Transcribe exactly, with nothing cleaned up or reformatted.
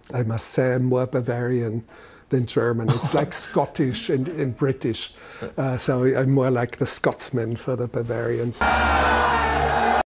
I must say I'm more Bavarian than German. It's like Scottish and, and British. Uh, so I'm more like the Scotsman for the Bavarians.